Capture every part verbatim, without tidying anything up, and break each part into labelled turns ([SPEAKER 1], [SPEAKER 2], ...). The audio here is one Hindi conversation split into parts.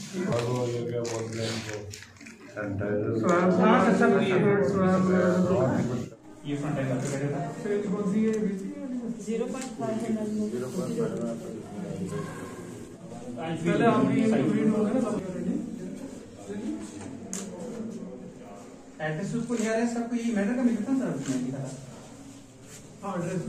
[SPEAKER 1] ये फ्रंट एंड आपके बैठे था जीरो पॉइंट फाइव पहले आप ये रीड होगा ना एड्रेस उसको लिया है सबको ये मैटर का मिलता सर उसमें लिखा था हां एड्रेस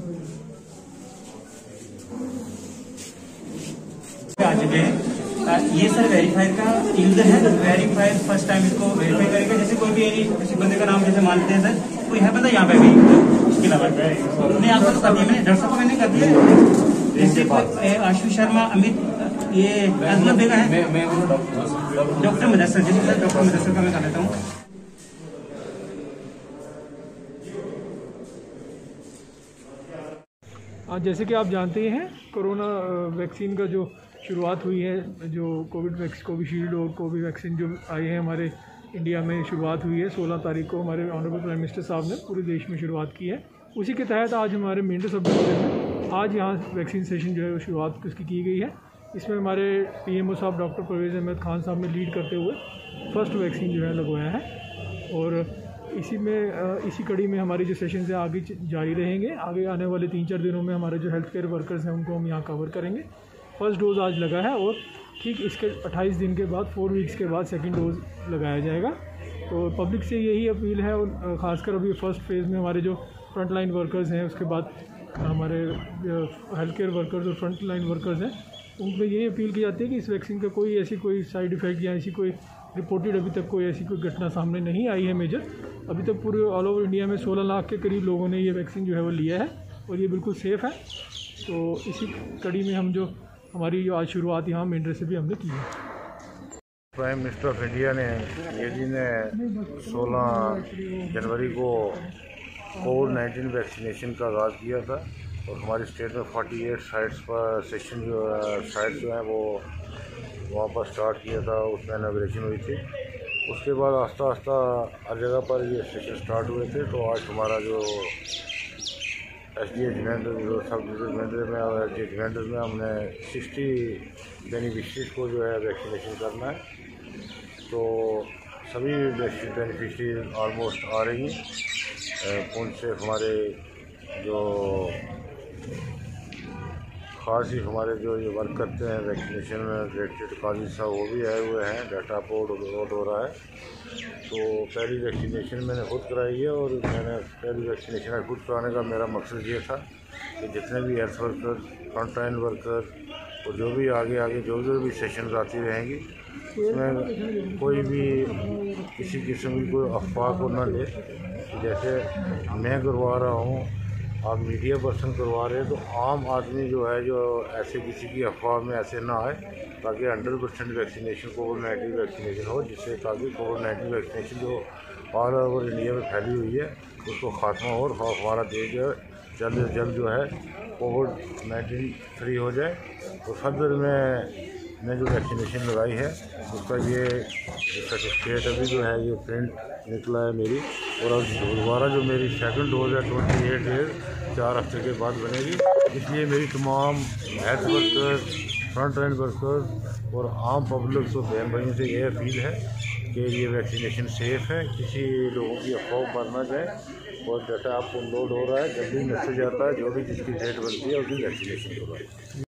[SPEAKER 1] आ चुके हैं। ये सर वेरीफाई का यूजर है तो वेरीफाई फर्स्ट टाइम इसको वेरीफाई करेगा। जैसे कोई भी किसी बंदे का नाम जैसे मानते हैं सर कोई है बंदा यहाँ पे भी उसके अलावा नहीं आपको तो कर दिया मैंने डॉक्टर साहब को मैंने कर दिया। जैसे आशु शर्मा अमित ये अजमत बेगा है डॉक्टर मुदस्सर जैसे सर डॉक्टर मुदस्सर का मैं कर लेता हूँ।
[SPEAKER 2] आज जैसे कि आप जानते ही हैं कोरोना वैक्सीन का जो शुरुआत हुई है जो कोविड वैक्स कोविशील्ड और कोविड वैक्सीन जो आई है हमारे इंडिया में शुरुआत हुई है सोलह तारीख को हमारे ऑनरेबल प्राइम मिनिस्टर साहब ने पूरे देश में शुरुआत की है। उसी के तहत आज हमारे मेंढर सब डिवीजन में आज यहाँ वैक्सीन सेशन जो है वो शुरुआत उसकी की गई है। इसमें हमारे पीएमओ साहब डॉक्टर परवेज़ अहमद खान साहब ने लीड करते हुए फर्स्ट वैक्सीन जो है लगवाया है और इसी में इसी कड़ी में हमारी जो सेशन है आगे जारी रहेंगे। आगे आने वाले तीन चार दिनों में हमारे जो हेल्थ केयर वर्कर्स हैं उनको हम यहाँ कवर करेंगे। फर्स्ट डोज आज लगा है और ठीक इसके अट्ठाईस दिन के बाद फोर वीक्स के बाद सेकंड डोज लगाया जाएगा। तो पब्लिक से यही अपील है और ख़ासकर अभी फर्स्ट फेज़ में हमारे जो फ्रंट लाइन वर्कर्स हैं उसके बाद हमारे हेल्थ केयर वर्कर्स और फ्रंट लाइन वर्कर्स हैं उनमें यही अपील की जाती है कि इस वैक्सीन का कोई ऐसी कोई साइड इफ़ेक्ट या ऐसी कोई रिपोर्टेड अभी तक कोई ऐसी कोई घटना सामने नहीं आई है मेजर। अभी तक पूरे ऑल ओवर इंडिया में सोलह लाख के करीब लोगों ने ये वैक्सीन जो है वो लिया है और ये बिल्कुल सेफ़ है। तो इसी कड़ी में हम जो हमारी जो आज शुरुआत यहाँ मेंढर से भी हमने की है।
[SPEAKER 3] प्राइम मिनिस्टर ऑफ इंडिया ने ये जी ने सोलह जनवरी को कोविड नाइन्टीन वैक्सीनेशन का आगाज़ किया था और हमारी स्टेट में अड़तालीस साइट्स पर सेशन जो साइट जो है वो वहाँ पर स्टार्ट किया था उसमें इनॉग्रेशन हुई थी। उसके बाद आस्ता आस्ता हर जगह पर ये सेशन स्टार्ट हुए थे। तो आज हमारा जो एस डी एच वेंडर जो सब डिविजन में और एस डी एच वेंडर में हमने सिक्सटी बेनिफिशरीज को जो है वैक्सीनेशन करना है। तो सभी बेनिफिशरीज ऑलमोस्ट आ रही हैं। पुंछ से हमारे जो खास ही हमारे जो ये वर्क करते हैं वैक्सीनेशन में रिलेटेड काजी साहब वो भी आए हुए हैं। डाटा अपलोड अपलोड हो रहा है। तो पहली वैक्सीनेशन मैंने खुद कराई है और मैंने पहली वैक्सीनेशन खुद कराने का मेरा मकसद ये था कि जितने भी health worker front line worker और जो भी आगे आगे जो जो भी सेशन आती रहेंगी उसमें कोई भी किसी किस्म की कोई अफवाह को न ले। जैसे मैं करवा रहा हूँ आप मीडिया पर्सन करवा रहे हैं तो आम आदमी जो है जो ऐसे किसी की अफवाह में ऐसे ना आए ताकि hundred percent vaccination Covid nineteen vaccination हो जिससे ताकि कोविड नाइन्टीन वैक्सीनेशन जो ऑल ओवर इंडिया में फैली हुई है उसको खात्मा हो और हमारा देश जो है जल्द से जल्द जो है कोविड नाइन्टीन फ्री हो जाए। तो फर्दर में मैं जो वैक्सीनेशन लगाई है उसका ये सर्टिफिकेट अभी जो है ये प्रिंट निकला है मेरी और अब दोबारा जो मेरी सेकंड डोज है ट्वेंटी एट डेज चार हफ्ते के बाद बनेगी। इसलिए मेरी तमाम health workers front line workers और आम पब्लिक को बहन भाइयों से ये अपील है कि ये वैक्सीनेशन सेफ़ है। किसी लोगों की अफवाह पर ना जाए और डाटा आपको लोड हो रहा है जल्दी मैसेज आता है जो भी जिसकी डेट बनती है उसकी वैक्सीनेशन करवाएं।